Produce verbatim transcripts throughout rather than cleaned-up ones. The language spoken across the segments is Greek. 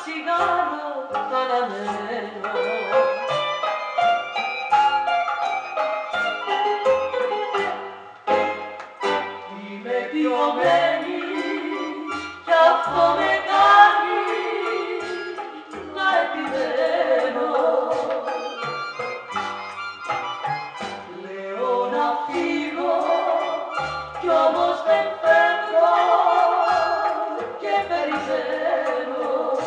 τσιγάρο το αναμένω. Είμαι πιωμένη κι αυτό με κάνει να επιμένω. Λέω να φύγω κι όμως δεν φεύγω και περιμένω.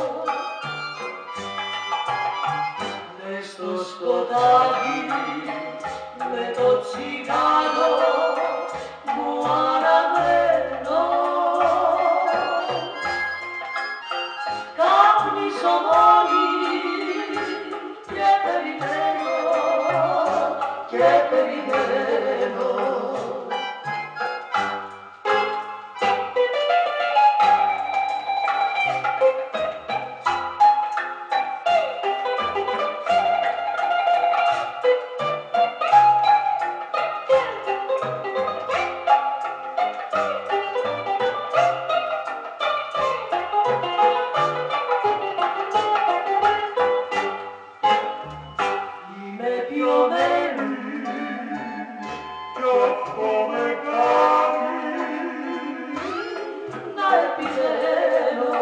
Μες στο σκοτάδι με το τσιγάρο μου αναμένω. Κάπνισω μόνη και περιμένω και περιμένω. Είμαι πιωμένη κι αυτό με κάνει να επιμένω.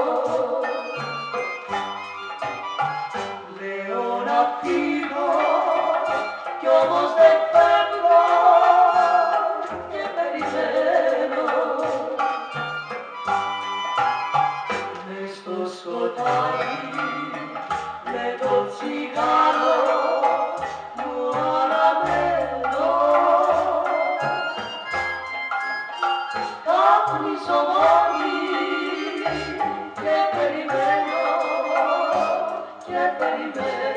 Λέω να φύγω κι όμως δεν φεύγω και περιμένω. Μες στο σκοτάδι με το τσιγάρο μου αναμένω. Κάπνισω μόνη και περιμένω και περιμένω.